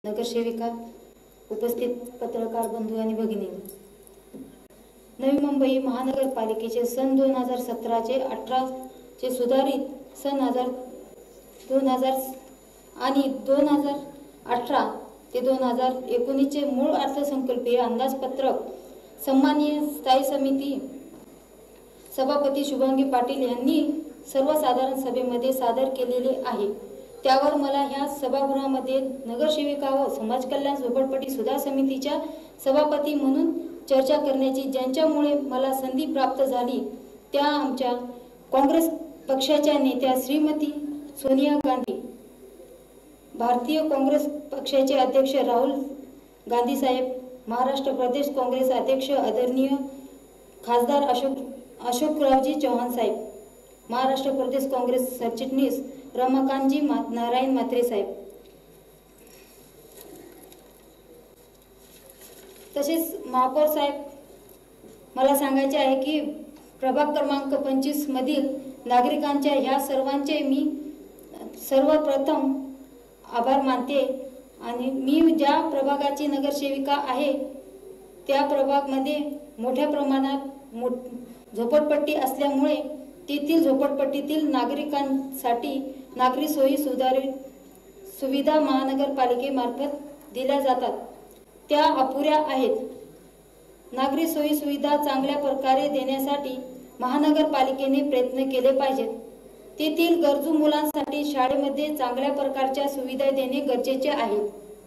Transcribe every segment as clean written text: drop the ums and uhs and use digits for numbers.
नगरसेविका, उपस्थित पत्रकार बंधू आणि भगिनी, नवी मुंबई महानगरपालिकेचे सन 2017 चे 18 चे सुधारित सन 2000 आणि 2018 ते 2019 चे मूळ अर्थसंकल्पीय अंदाजपत्रक सन्माननीय स्थायी समिती सभापती शुभांगी पाटील यांनी सर्वसाधारण सभेमध्ये सादर केलेले आहे। त्यावर मला ह्या सभागृहामध्ये नगरसेविका व समाजकल्याण झोपडपट्टी सुधार समितीच्या सभापती म्हणून चर्चा करण्याची ज्यांच्यामुळे मला संधी प्राप्त झाली त्या आमच्या काँग्रेस पक्षाच्या नेत्या श्रीमती सोनिया गांधी, भारतीय काँग्रेस पक्षाचे अध्यक्ष राहुल गांधी साहेब, महाराष्ट्र प्रदेश काँग्रेस अध्यक्ष आदरणीय खासदार अशोकरावजी चव्हाण साहेब, महाराष्ट्र प्रदेश काँग्रेस सरचिटणीस रमाकांतजी नारायण म्हात्रे साहेब, तसेच महापौर साहेब, मला सांगायचे आहे की प्रभाग क्रमांक 25 मधील नागरिकांच्या ह्या सर्वांचे मी सर्वप्रथम आभार मानते। आणि मी ज्या प्रभागाची नगरसेविका आहे त्या प्रभागामध्ये मोठ्या प्रमाणात झोपडपट्टी असल्यामुळे तेथील झोपडपट्टीतील नागरिकांसाठी नागरी सोयी सुविधा महानगरपालिकेमार्फत दिल्या जातात त्या अपुऱ्या आहेत। नागरी सोयी सुविधा चांगल्या प्रकारे देण्यासाठी महानगरपालिकेने प्रयत्न केले पाहिजेत। तेथील गरजू मुलांसाठी शाळेमध्ये चांगल्या प्रकारच्या सुविधा देणे गरजेचे आहे।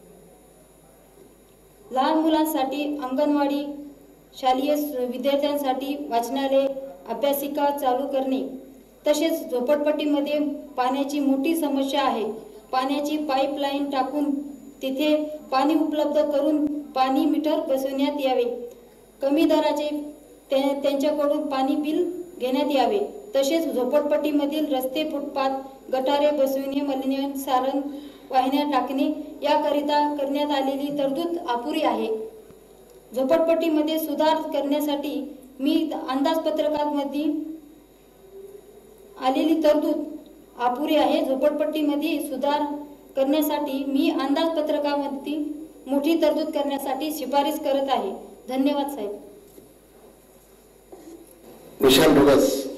लहान मुलांसाठी अंगणवाडी, शालेय विद्यार्थ्यांसाठी वाचनालय, अभ्यासिका चालू करणे, तसेच झोपडपट्टीमध्ये पाण्याची मोठी समस्या आहे। पाण्याची पाईपलाईन टाकून तिथे पाणी उपलब्ध करून पाणी मीटर बसवण्यात यावे, कमी दराचे त्यांच्याकडून पाणी बिल घेण्यात यावे, तसेच झोपडपट्टीमधील रस्ते, फुटपाथ, गटारे बसविणे, मलिनीकरण वाहिन्या टाकणे याकरिता करण्यात आलेली तरतूद अपुरी आहे। झोपडपट्टीमध्ये सुधार करण्यासाठी मी अंदाजपत्रकामध्ये आलेली तरतूद अपुरी आहे। झोपडपट्टीमध्ये सुधार करण्यासाठी मी अंदाजपत्रकामध्ये मोठी तरतूद करण्यासाठी शिफारस करत आहे। धन्यवाद साहेब। विशाल ढोगस।